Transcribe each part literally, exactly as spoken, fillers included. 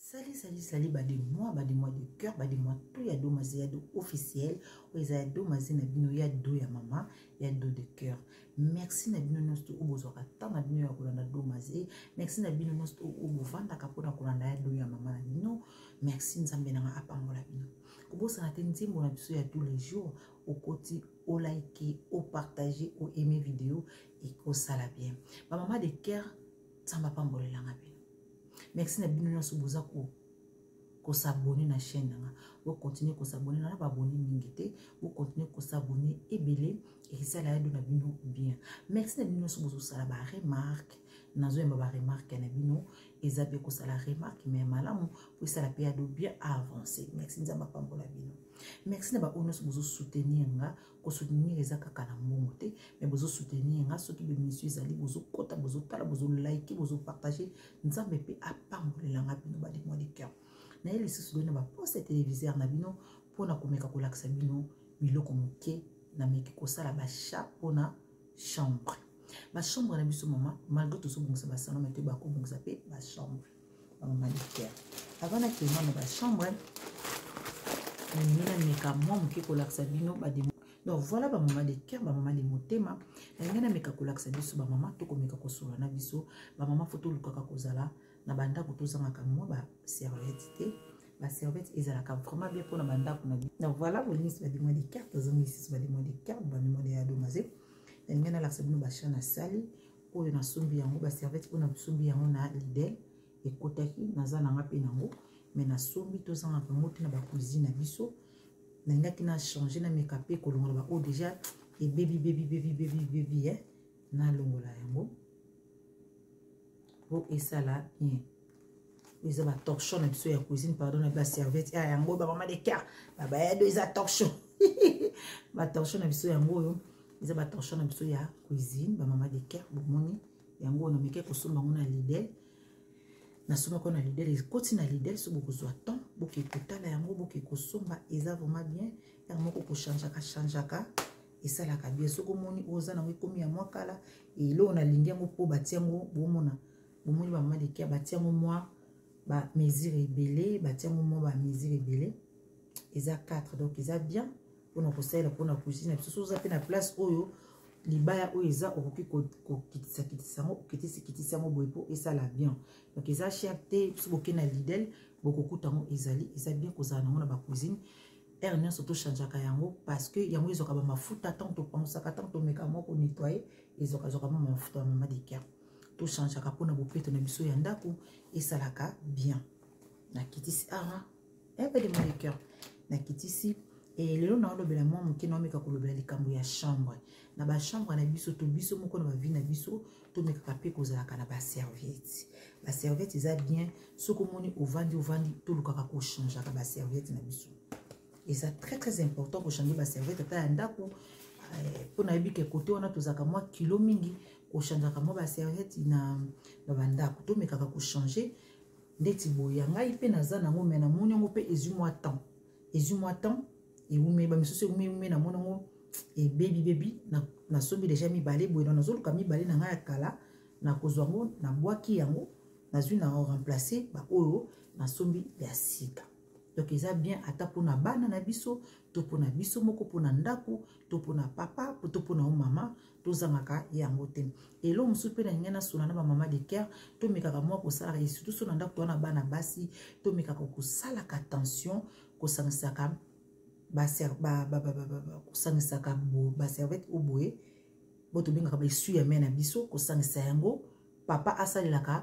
Salut, salut, salut, bah de moi, bah de moi de cœur, bah de moi tout y a deux mazé, y a deux officiel, ou y a deux mazé na bino, y a deux ya maman, y a deux de cœur. Merci na bino nosto ou bozwaka tant na bino ya kolanda deux mazé. Merci na bino nosto ou bovanda kapona kolanda ya deux ya maman na bino. Merci nzambe na apambola bino. Kobosa na te nzimbo na biso ya tous les jours, au côté, au liker, au partager, au aimer vidéo et au sala bien. Ma maman de cœur, nzamba pambola la bino. Merci na bino nyonso boza ko ko s'abonner na chaîne nga. Vous continuez ko s'abonner na ba abonner mingité, vous continuez ko s'abonner ebelé et ça la aide na bino bien. Merci na bino nyonso bozo sala ba remarque, nazo yamba ba remarque na bino, ezabe ko sala remarque mais malamu pour ça la paye bien avancer. Merci nzamba pambola bino. Merci na ba onos bozo soutenir nga, ko soutenir ezaka kana monte, mais bozo soutenir nga soki be monsieur zali bozo kota bozo tala bozo like bozo partager nzambe pe apambolela nga bino ba de moi de cœur. Na yeli sisi na ba poste téléviseur na bino pona komeka kolakisa bino biloko moke na meki ko sala ba chat pona chambre. Ba chambre na biso mama malgré tout so bongisa ba salon mais te ba ko bongisa pe ba chambre. Ba mama de cœur. Avant na kema na ba chambre na mina meka moi moke kolakisa bino ba de. Donc voilà ba maman de cœur, ba maman de motema. Na ngana meka kolakisa biso ba maman to komeka ko sola na biso ba maman photo lukaka kozala na banda ko tozanga ka moi ba serviette ba serviette ezalaka vraiment bien pour na banda ko na. Donc voilà vous lisez ba de moi de cœur, tozongi ici ba de moi de cœur, ba de moi de adomazé. Na ngana lakisa bino ba chana sali oyo na sombi yango ba serviette ona sombi yango na Lidl et kotaki nazana nga pe nango mais na sombi tozanga ka moti na ba cuisine na biso. Na ngaki na changer na make-up ko longola ba o déjà et baby baby baby baby baby eh na longola yango pour et ça là bien ils ont ba torchon na biso ya cuisine pardon na ba serviette ya yango ba maman de cœur ba ba ya deux torchon ba torchon na biso yango yo ils ont ba torchon na biso ya cuisine ba maman de cœur bo moni yango na meke ko somba ngona Lidl na soma ko na Lidl et continue na Lidl so beaucoup zo temps boki kotala yango boki ko somba eza vraiment bien yango ko changer ka changer ka et ça la ka bien so ko moni oza na komi ya mwakala et lo na lingi yango po batiango bo mona bo moni ba maman de cœur batiango moi ba mesure belé batiango moi ba mesure belé eza quatre donc eza bien pour na ko sala pour na cuisine so so za pe na place oyo libaya oyo eza okoki ko kitisa kitisa ngo kitisa kitisa ngo boyepo et ça la bien donc eza cher te so boke na Lidl boko kutango ezali eza bien ko za na ngona ba cuisine ernia surtout changer ka yango parce que yango ezoka ba mafuta tant to pensa ka tant to meka moko nettoyer ezoka zoka ma mafuta mama de cœur to changer ka pona bopeto na biso ya ndako et ça la ka bien na kitisi ah un peu de mon cœur na kitisi. Et le long de la moi moké na meka kolobela likambo ya chambre na ba chambre na biso to biso moko na ba vie na biso to meka kapé kozala kana ba serviette ba serviette eza bien soko moni ovandi ovandi to lukaka ko changer ka ba serviette na biso et ça très très important ko changer ba serviette ta ndako pour na yebi ke côté on a tozaka moi kilo mingi ko changer ka moi ba serviette na na bandako to meka ko changer ndeti boya ngai pe naza nango mena moni ngo pe ezu moi temps ezu moi temps et vous me ba miso vous me na monongo et baby baby na na sombi déjà mi balé boy na zolo ka mi balé na nga kala na kozwango na boaki yango na zui na remplacer ba oyo na sombi ya sika donc ils a bien ata pona bana na biso to pona biso moko pona ndako to pona papa to pona o mama to zangaka yango te et lo musupe na ngena sona na ba mama de cœur to mekaka moi ko sala et surtout sona ndako na bana basi to mekaka ko sala ka attention ko sangsaka ba ser ba ba ba ba ko sangisaka bo ba serviette oboye boto benga ba isu ya mena biso ko sangisa yango papa asalelaka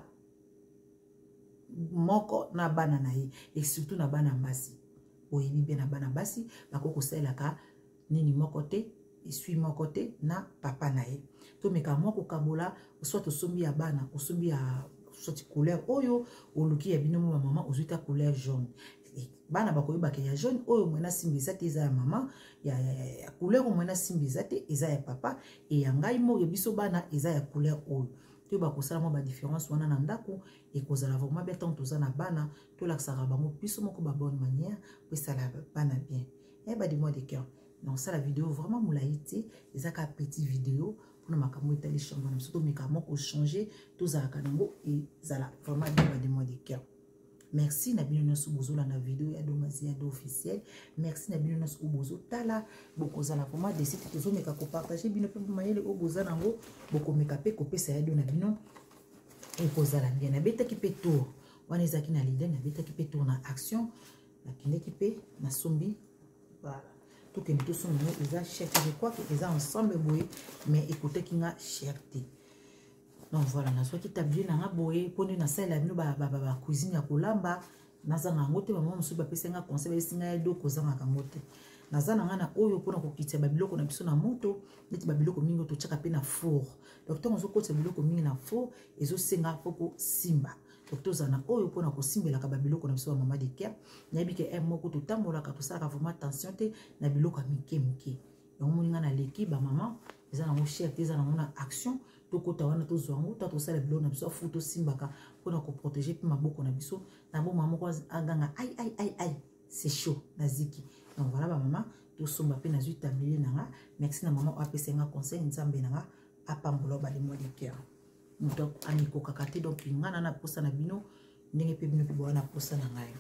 moko na bana na ye et surtout na bana basi oyebi bien na bana basi bako ko salelaka nini moko te isu moko te na papa na ye to meka moko kabola soit to sombi ya bana ko sombi ya soit couleur oyo oluki ya bino mo mama ozuita couleur jaune bana bakoyeba ke ya jaune oyo mwena simbi za te eza ya mama ya ya couleur mwena simbi za te eza ya papa et ya ngai mo ya biso bana eza ya couleur oyo to ba kosala mo ba différence wana na ndako et kozala vraiment bien tant toza na bana to laksaka bango biso moko ba bonne manière pour ça la bana bien et ba de moi de cœur donc ça la vidéo vraiment moulaïté eza ka petit vidéo pour na makambo etali chambre na surtout meka moko changer to za kanango et zala vraiment bien ba de moi de cœur Merci na bino nyonso bozola na vidéo ya Domazi Ado officiel. Merci na bino nyonso bozo tala bokozala vraiment décide tozo meka ko partager bino pe mayele o bozana ngo bokomeka pe kopesa ya do na bino e kozala bien na beta ki pe tour wana ezaki na leader na beta ki pe tour na action na kinde ki pe na sombi voilà tout que nous sommes nous eza cher je crois que eza ensemble boye mais écoutez ki nga cherté. Donc voilà, na soki tabli na nga boye poni na sala bino ba ba ba cuisine ya kolamba nazanga ngote ba mama musuba pesa nga conseil singa ya do kozanga kangote nazana nga na oyo pona ko kitsa ba biloko na biso na moto neti ba biloko mingi to chaka pe na four docteur ozo kotsa biloko mingi na four ezo senga foko simba docteur zana oyo pona ko simbela ka ba biloko na biso ba mama de kia na yebike e moko to tambola ka to sala vraiment attention te na biloko mike mike donc moninga na leki ba mama ezana mo cher te ezana na action to kota wana to zwango ta to sala bilo na biso futo simbaka pona ko protéger pe maboko na biso na bo mama ko aganga ai ai ai ai c'est chaud na ziki. Donc voilà ba mama to somba pe na zu tabli na nga merci na mama apesa nga conseil nzambe na nga apambola ba de mo de cœur donc aniko kakate donc ngana na posa na bino ndenge pe bino pe bona posa na ngayo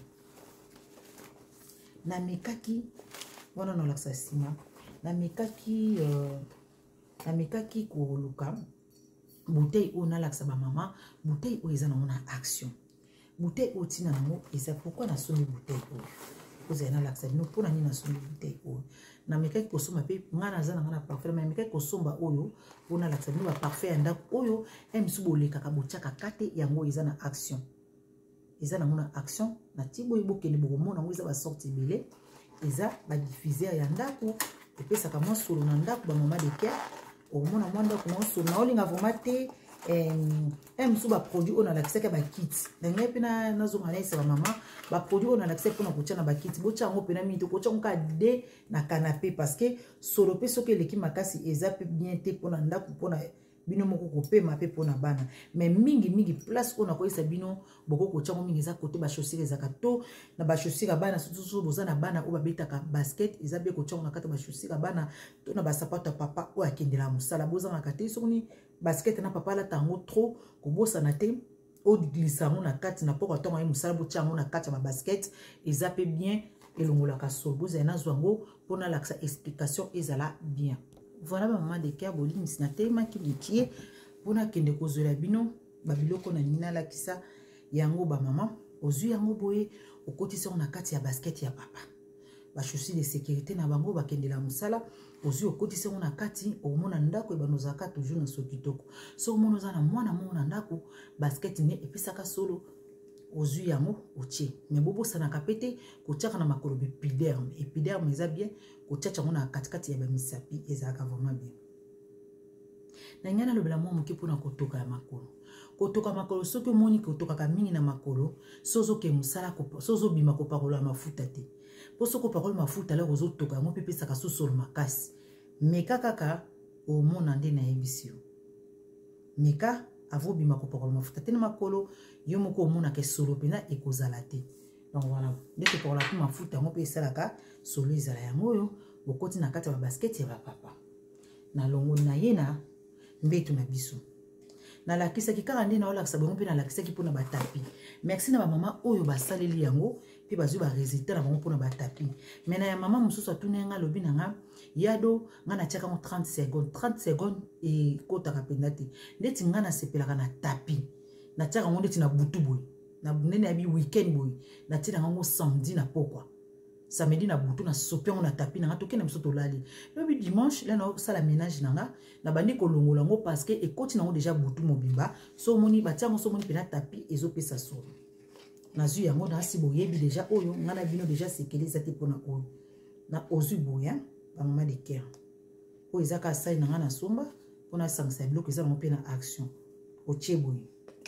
na mekaki wana no laksa sima na mekaki euh, na mekaki ko luka bouteille on a laksa ba mama bouteille o eza na mona action bouteille o tina na mo eza pourquoi na somi bouteille o vous avez laksa no pona ni na somi bouteille o na mekaki ko soma pe ngana za na ngana parfait mais mekaki ko somba oyo pona laksa no ba parfait anda oyo em subo leka ka bochaka kate yango eza na action eza na mona action na tibo iboke ni boko mona ngo eza ba sorti belé eza ba diffuser ya ndako epesa ka mo solo na ndako ba mama de kia au mona mwanda ko so na olinga vomate em em su ba produit on a l'accès ka ba kit na ngepe na nazo ngana ba mama ba produit on a l'accès pour na ko tchana ba kit bo tchango pena mito ko tchonka de na canapé parce que solo pe soke leki makasi eza pe bien te pona ndako pona bino moko ko pe ma pe pona bana mais mingi mingi place on a ko esa bino boko ko tchango mingi za côté ba chaussures za kato na ba chaussures bana surtout boza na bana o ba betaka basket eza be ko tchango na kata ba chaussures bana to na ba sapato papa o akendela musala boza na kate soni basket na papa la tango trop ko bosa na te o glissango na kati na poko tonga musala bo tchango na kati ba basket eza pe bien elongola ka so boza na zwango pona la explication ezala bien. Voilà maman de kia boli misina tema ki likie pona kende kozela bino babiloko na nina la kisa yango ba mama ozu yango boye okotisa na kati ya basket ya papa ba chaussures de sécurité na bango ba kende la musala ozu okotisa na kati omona ndako e banozaka toujours na sokitoko so omona za na mwana mona ndako basket ne episaka solo ozu yango otie mais bobo sana kapete ko tchaka na makolo epiderme epiderme eza bien ko tchacha ngona katikati ya ba misapi ezaka vraiment bien na ngana lobela mo moki pona kotoka ya makolo kotoka makolo soki moni kotoka ka mingi na makolo sozo ke musala ko sozo bima ko parola mafuta te po soko parola mafuta la ozo toka mo pepesa ka sosolo makasi meka kaka o mona nde na yebisio meka avo bima ko parola mafuta te na makolo yo moko o mona ke solo pena ekozala te. Donc voilà dès que pour la plus mafuta mo pe salaka solo ezala yango yo bokoti na kati ya basket ya ba papa na longo na yena mbetu na biso na la kisa ki kaka ndé na ola sabongo pe na la kisa ki pona ba tapi merci na ba mama oyo ba saleli yango pe bazu ba résultat na bango pona ba tapi mais na ya mama mususu atunenga lobi na nga yado nga na tiaka mo trente secondes trente secondes e kota ka penda te ndeti nga na sepelaka na tapi na tiaka ngo ndeti na butu boy na nene abi weekend boy na tina ngo samedi na pokwa samedi na butu na sopia na tapi na toke na biso to lali lobi dimanche là na sala ménage nanga na bandi ko longola ngo parce que e koti nango déjà butu mobimba so moni batiango so moni pena tapi ezo pesa solo na zu yango na si boyebi déjà oyo ngana bino déjà sekeli zate pona oyo na ozu boya ba mama de cœur o ezaka sai nanga na somba pona sangsa bloc eza mo pena action o cheboy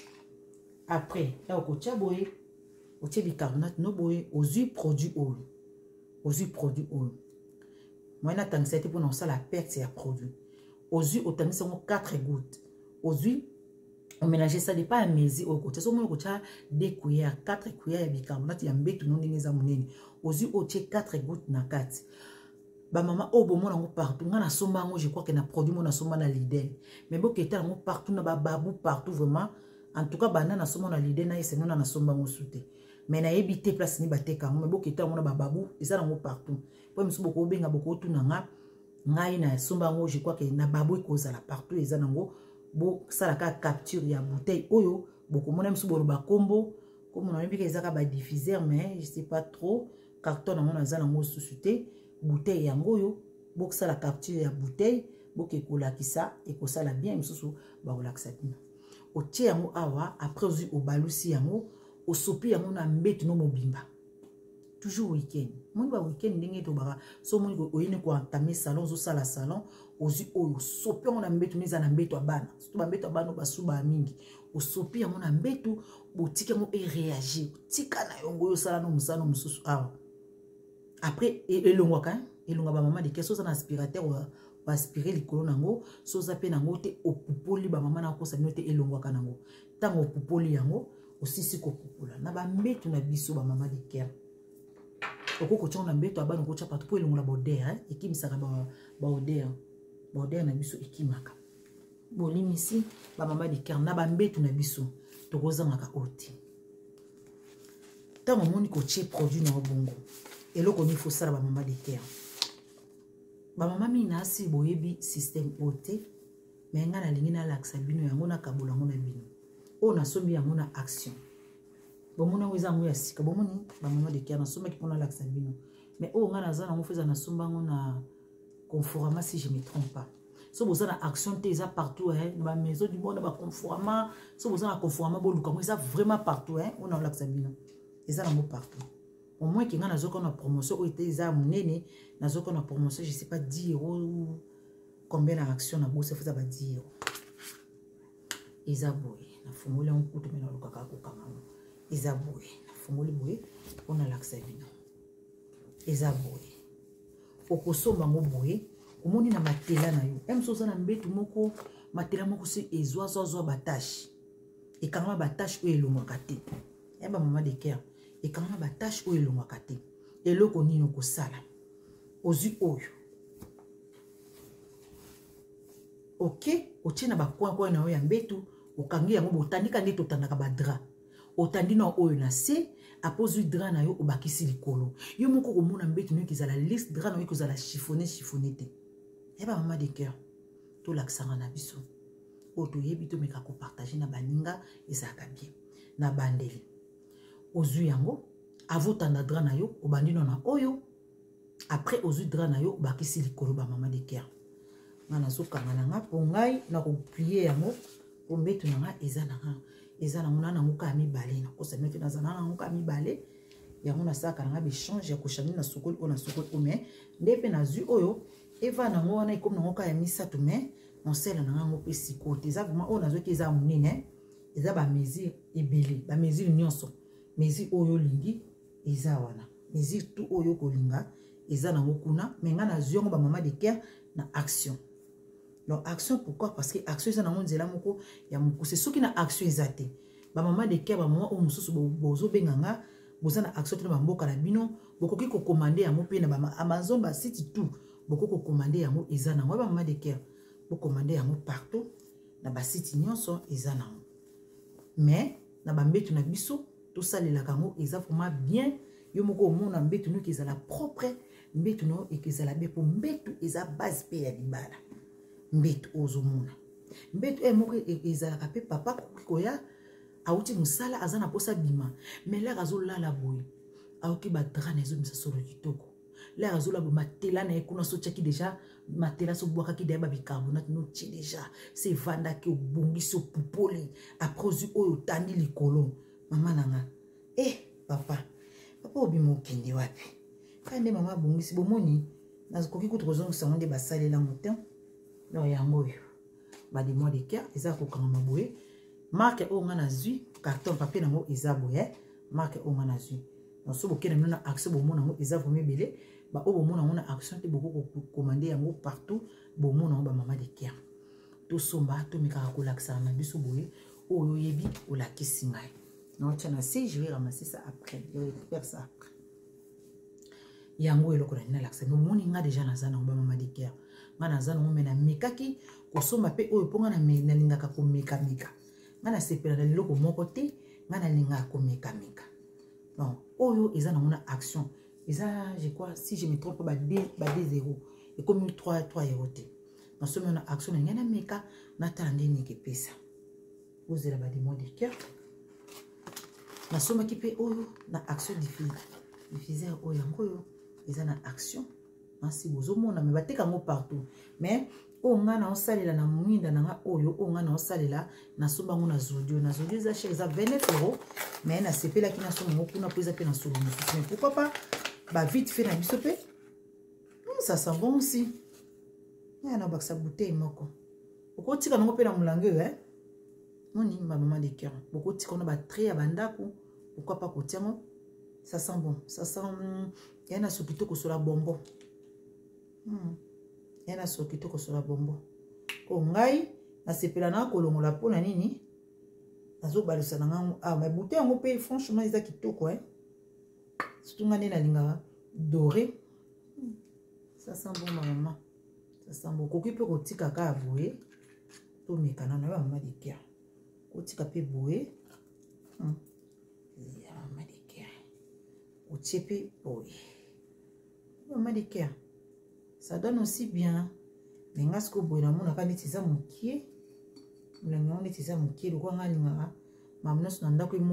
après là au cheboy o bicarbonate no boy ozu produit oil ozu produit oil moi na tangisa te pona osala perte ya produit ozu otangisa ngo quatre gouttes ozu on mélange ça pas à mezi au côté so mo ko cha deux cuillères quatre cuillères ya bicarbonate ya mbetu no ndenge za munene ozu otie quatre gouttes na kati ba mama o bo mona ngo partout ngana somba ngo je crois que na produit mona somba na leader mais bo keta ngo partout na ba babu partout vraiment en tout cas bana na somo na l'idée na esengana na somba ngosuté mais na ebité place ni bateka mais bokita ngona bababu eza nango partout po misu boko benga boko tunanga ngai na somba ngo je crois que na babu ekozala partout eza nango bo salaka capture ya bouteille oyo boko mona misu bolo bakombo comme on a vu que ezaka ba diffuseur mais je sais pas trop carton na mona za nango susute bouteille yango yo bo sala capture ya bouteille boke kolakisa ekosala bien misusu ba kolakisa bino otie yango awa après ozu obalusi yango osopi yango na mbetu no mobimba toujours week-end moni ba week-end ndenge to baka so moni ko oyine ko entamer salon zo sala salon ozu oyo sopi yango na mbetu niza na mbetu abana surtout ba mbetu abana basuba mingi osopi yango na mbetu botika yango e réagir tika na yongo yo sala no musano mususu awa après elongwaka elonga ba mama de keso za na aspirateur wa aspirer likolo nango soza pe nango te opupoli ba mama na kosa note elongwaka nango tango opupoli yango osisi ko pupula na ba mbetu na biso ba mama de ker okoko tshona mbetu abana ko tshapa po elongola bodère hein ekimisaka ba ba odère ba odère na biso ekimaka bolimisi ba mama de ker na ba mbetu na biso tokozangaka oti tango moni ko tshé produit na bongo eloko ni faut sala ba mama de ker ba mama mina si boyebi système ote mais nga na lingi na laksa bino yango na kabola ngo na bino o na sombi yango na action bomona weza ngo ya sika bomoni ba mama de ker na somba ki pona laksa bino mais o nga na za na ngo feza na somba ngo na conforama si je me trompe pas so boza na action te eza partout hein ba maison du monde ba conforama so boza na conforama bo luka ngo eza vraiment partout hein on a laksa bino eza na mo partout au moins qu'il y a une promotion ou était à monene na zoko na promotion je sais pas dix euros combien d'action na bourse faut ça va dix euros isaboy na fungula un coup de mena lokaka ko kangamo isaboy na funguli boy on a l'accès bino isaboy okosomba ngo boy omoni na matela na yo em soza na mbetu moko matela moko se ezwa zo zo batache e kangama batache o elongaka te e ba mama de ker et quand on a ba tâche ou elonga kate eloko nino ko sala ozu oyo ok otina ba coin coin na ya mbetu okangi yango botandika nde totandaka ba dra otandi na oyo na se apozu dra na yo obakisi likolo yo moko ko mona mbetu no kizala liste dra na yo kozala chiffonné chiffonné te e ba mama de cœur to laksanga na biso o to yebi to meka ko partager na baninga ezaka bien na bandeli ozu yango avotanda dra na yo obandino na oyo après ozu dra na yo bakisi likolo ba mama de ker ngana zokanga na nga po ngai na ko plier yango po mbetu na nga eza na nga eza na ngona na ngoka mibale na kosa meki na zana na ngoka mibale yango na saka na nga be change ya ko chamini na sokoli ona sokoli ome ndepe na zu oyo eva na ngona ikomi na ngoka ya misato me monsela na nga ngo pe sikote eza vraiment ona zoki eza munene eza ba mesure ebele ba mesure nyonso mesure oyo lingi eza wana mesure tout oyo kolinga eza na ngokuna menga na ziongo ba mama de ker na action donc action pourquoi parce que action eza na ngonzela moko ya mukuse soki na action ezate ba mama de ker ba mama o mususu bozo benganga boza na action tena ba mboka na bino bokoki ko commander yango pe na ba Amazon ba site tout bokoko ko commander yango eza na ba mama de ker bo commander yango partout na ba site nyonso eza na mais na ba mbetu na biso tout ça les lakango eza vraiment bien yo moko mona mbetu no kezala propre mbetu no ekezala be po mbetu eza base pe ya libala mbetu ozomona mbetu e moko ezala ka pe papa koya auti musala azana posa bima mais là azolala boy auki ba dra na ezomisa solo kitoko là azola bo matela na ekuna so tchaki déjà matela so boaka ki deba bicarbonate no tchi déjà c'est vanda ki obongi so pupoli après oyo tandi likolo mama nanga eh papa papa obimo kende wapi kande mama bongisi bomoni nazokoki kutrozongo sango de basale la motin no yango yo ba de moi de cœur eza ko kanga boye marque o ngana zui carton papier nango eza boye marque o ngana zui no so bokena na accès bomona ngo eza vraiment belé ba o bomona ngo na action te boko ko commander yango partout bomona ngo ba mama de cœur to somba to meka ko laksa na biso boye o yebi o la kisingai. Non, tiens, si je vais ramasser ça après. Je vais faire ça après. Yango eloko na nina laksa. No moni nga déjà na zana ngba mama de cœur. Nga na zana ngomena mekaki ko somba pe oyo ponga na na lingaka ko meka meka. ngana sepela na loko moko te ngana linga ko meka meka. Non, oyo eza na mona action. Eza je crois si je me trompe pas deux zéro et comme trois euros te. Na somme na action na ngana meka na tande ni ke pesa. Ozela ba des mots de cœur. Na somme ki pe oyo na action diffuse. Diffuseur oyo ngoyo eza na action. Merci bozo mona me bateka ngo partout. Mais o nga na osalela na mwinda na nga oyo o nga na osalela na somba ngo na zodio na zodio za chez za vingt-neuf euros mais na sepela ki na somba ngo kuna poza pe na solo mais pourquoi pas ba vite fait na biso pe ça sent bon aussi ya na baksa bouteille moko oko tika ngo pe na mulange hein moni ma maman de cœur boko tika na ba très ya bandako pourquoi pas kotia ngo ça sent bon ça sent ya na sopito ko sola bonbon hmm. Yana soki to ko sola bombo ko ngai na sepela na kolongola pona nini azo balisa na ngango ah mais bouteille ngo pe franchement eza kitoko hein surtout ngane na linga doré ça sent bon maman ça sent bon ko kipe ko tika ka boye to mekana na ba mama de cœur ko tika pe boye hmm. Ya mama de cœur ko tiepe boye mama de cœur. Ça donne aussi bien. Mais ce que vous avez dit, c'est mon pied. Vous avez dit, c'est mon pied. Vous avez dit, c'est mon pied. Vous avez dit,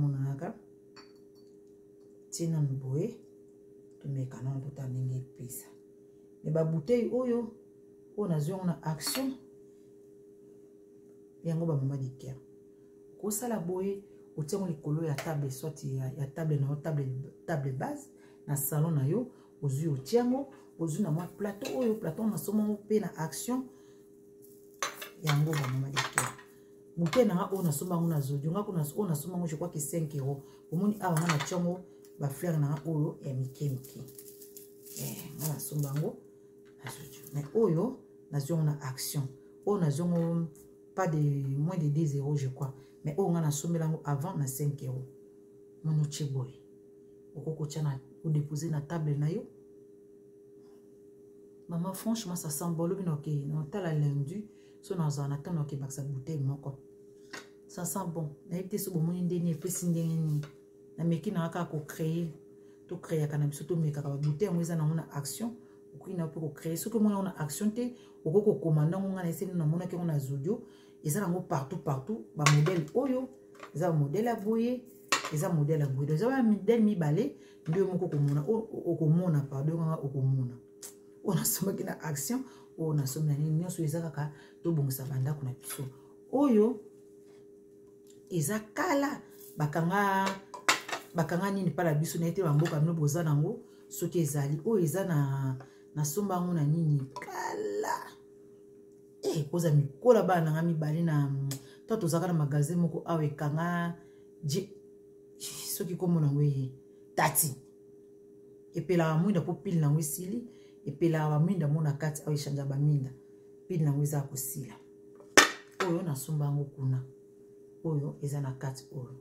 c'est mon pied. Vous avez dit, c'est mais la bouteille, on a une action. Il y a un maman de cœur. Quand ça la boye, on tient les colos à table, soit il y a table na table table base, na salon na yo, aux yeux au tiango. Ozu na moi plateau oyo plateau na somo pe na action yango ba mama de cœur bouteille na o na soma ngona zodio ngako na o na soma ngo je crois que cinq euros omoni awa na chongo ba fleur na oyo ya mike mike eh na soma ngo na zodio mais oyo na zo na action o na zo pas de moins de deux euros je crois mais o nga na somela ngo avant na cinq euros mono cheboy okoko chana ou déposer na table na yo. Maman, franchement, ça sent bon. Okay. Non, t'as la lundi. So, dans un attend, ok, bah, ça bouteille, moko. Ça sent bon. Na été so bon, mon indénié, puis s'indénié. Na meki na ka ko créer. To créer, kana biso to meka ka bouteille, moi, ça na mona action. Ou na pour créer. Ce que moi, on a action, te, ou ko commandant, on a essayé, na mona, on a zodio. Et ça, na partout, partout. Ba modèle, oyo. Ils ont modèle à boyer. Ils ont modèle à boyer. Ils ont un modèle mi balé. Deux moko komona. O komona, pardon, o komona. On a somme qui na action on a somme nani nyonso ezaka ka to bongisa banda kuna biso oyo ezakala bakanga bakanga nini pala biso na ete bamboka mino boza nango soki ezali oyo eza na na somba ngo na nini kala eh koza mikola bana nga mibali na to tozaka na magasin moko awe kanga je soki komona ngwe tati epela mwinda po pile na wisili epela wa minda mona kati au ishanja ba minda pili na ngwiza kusila oyo na somba ngo kuna oyo eza na kati oyo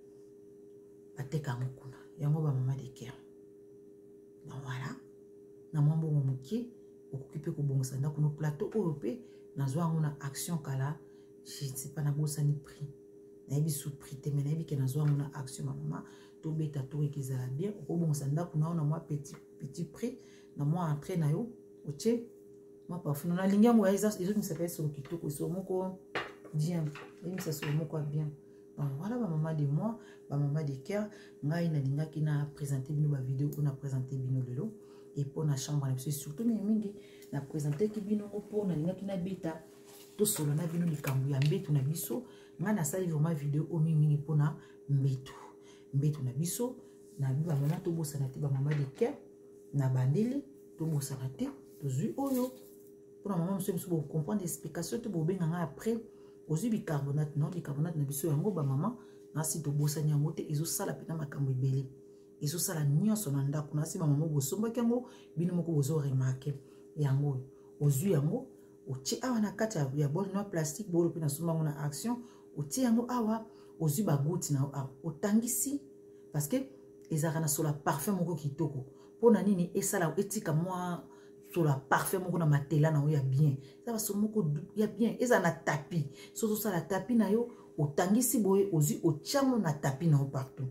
ateka ngo kuna yango ba mama de cœur na wala na mambo momuki okukipe ko bongisa ndako no plateau oyo pe na zwa ngo na action kala je ne sais pas na bosa ni prix na yebi sous prix te mais na yebi ke na zwa ngo na action mama to beta to ekizala bien ko bongisa ndako na na moi petit petit prix na moi entrée na yo oche moi parfois na lingi yango ya les autres me s'appelle sur kitoko sur moko bien et ça sur moko bien donc voilà ba maman de moi ba maman de cœur ngai na linga ki na présenter bino ba vidéo on a présenté bino lelo et pour na chambre na surtout mais mingi na présenter ki bino pour na linga ki na beta to solo na bino likambu ya mbetu na biso nga na sali vraiment vidéo o mingi pour na mbetu mbetu na biso na ba maman to bossa na te ba maman de cœur na bandeli to bosana te to zui oyo pour la maman monsieur monsieur pour comprendre l'explication to bobenga nga après ozu bicarbonate non bicarbonate na biso yango ba maman na si to bosani yango te ezo sala pena makambo ebele ezo sala nyonso na ndako na si ba maman bosomba yango bino moko bozo remarquer yango ozu yango otie awa na kati ya bol no plastique bolo pena somba na action otie yango awa ozu ba goutte na awa otangisi parce que ezaka na sola parfum moko kitoko pona nini esala etika moi sur la parfait moko na matela na ya bien ça va so moko ya bien eza na tapis so so sala tapis na yo otangisi boye ozi ochango na tapis na partout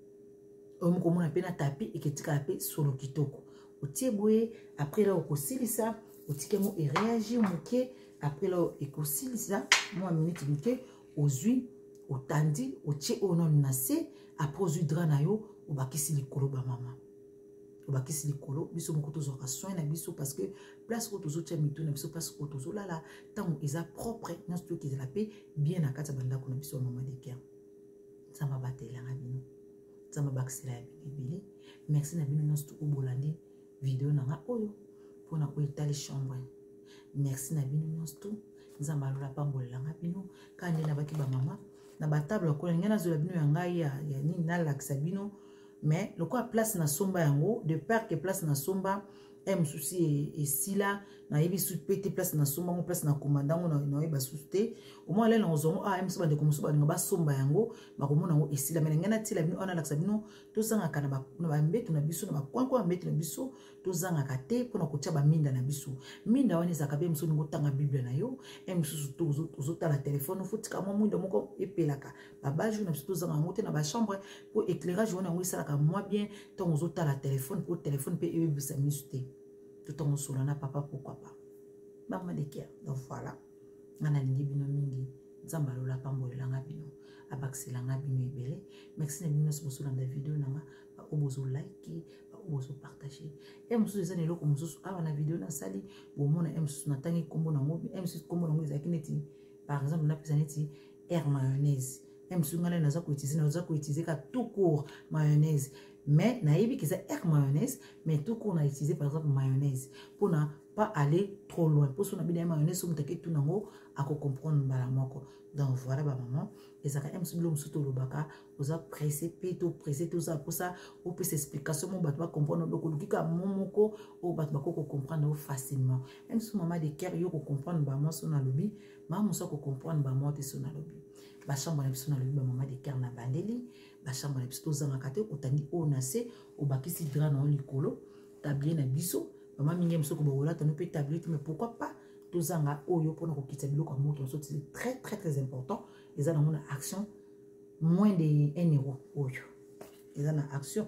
omo komona pe na tapis eketika pe solo kitoko otie boye après là okosilisa otike mo e réagir moke après là ekosilisa mo minute moke ozui otandi otie ono na se après ozui dra na yo obakisi likolo ba mama obakisi likolo biso moko tozwaka soin na biso parce que place ko tozo tia mito na biso place ko tozo lala tango eza propre nyonso to kizela pe bien na kati ya bandako na biso mama de cœur nzamba batelanga bino nzamba bakisela ya bino ebele merci na bino nyonso to obolandi video na nga oyo mpona koetali chambre merci na bino nyonso to nzamba alola pambolelanga bino kande na baki bamama na batable akola ngai nazola bino ya ngai ya nini nalakisa bino mais le quoi place na somba yango de peur que place na somba em souci et si là na yebi sous pété place na somba ngo place na commandant na na yeba souté au moins là na zongo ah em soba de comme soba nga somba yango ba komona ngo esila mais ngana tila bino ona lakisa bino to zanga kana ba ba mbeto na biso na ba kwankwa mbeto na biso to zanga kate pona kotia ba minda na biso minda wana zaka be mso ngo tanga bible na yo em sous to zo ta la téléphone futika mo mwinda moko epelaka ba baju na biso to zanga ngo te na ba chambre pour éclairage wana ngo sala ka moi bien to zo ta la téléphone pour téléphone pe e bisa misute tout en solana papa pourquoi pas maman de cœur donc voilà ngana lingi bino mingi nzamba lola pambolela nga bino abakisela nga bino ebele merci na bino soso na vidéo nanga ba obozo like ba obozo partager et musu eza ne loko musu aba na vidéo na sali bo mona em musu na tangi kombo na ngo em musu kombo na ngo ezaki neti par exemple na pesa neti air mayonnaise em musu ngala na za ko utiliser na za ko utiliser ka tout court mayonnaise. Mais naïbi qui c'est air mayonnaise, mais tout qu'on a utilisé par exemple mayonnaise pour ne pas aller trop loin. Pour ce qu'on a bien mayonnaise, on a tout nango à comprendre balamoko. Donc voilà ba maman, et ça quand même si l'homme surtout le baka, vous a pressé, péto pressé tout ça pour ça, ou peut s'explication mon batba comprendre donc le kika momoko au batba ko comprendre facilement. Même si maman de cœur yo ko comprendre ba moi son lobby, maman ça ko comprendre ba moi te son lobby. Ba chambre na biso na lobby ba maman de cœur na bandeli. Ba chambre na biso zanga kate otandi o na se obakisi dra na likolo tablier na biso mama mingi mso ko bola tanu pe tablette mais pourquoi pas to zanga oyo pona ko kitsa biloko moto so c'est très très très important les ana mona action moins de un euro oyo les ana action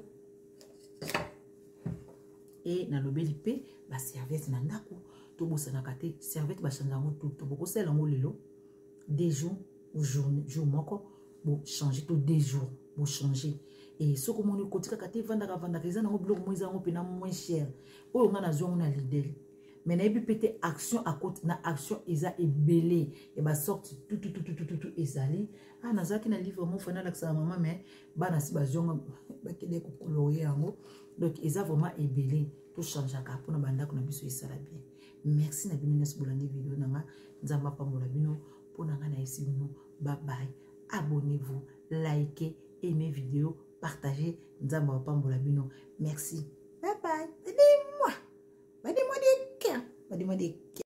et na lobeli pe ba serviette na ndako to bosana kate serviette ba changa ngo tout to boko sela ngo lelo des jours ou journée jour moko bo changer tout des jours pour changer et ce que mon côté kate vanda ka vanda keza na ngo blog moiza ngo pena moins cher oyo nga na zo na leader mais na ebi pété action à côté na action eza ebelé et ba sorti tout tout tout tout tout tout ezali ah na zaki na livre mon fana la sa maman mais ba na si ba zonga ba kede ko colorier yango donc eza vraiment ebelé tout changer ka pona banda ko na biso esala bien merci na bino nes bolandi vidéo nanga nzamba pambola bino pona nga na esi bino bye bye abonnez-vous likez aimez vidéo, partagez, nzamba pambola bino. Merci. Bye bye. Dis-moi. Dis-moi des cœurs. Dis-moi des cœurs.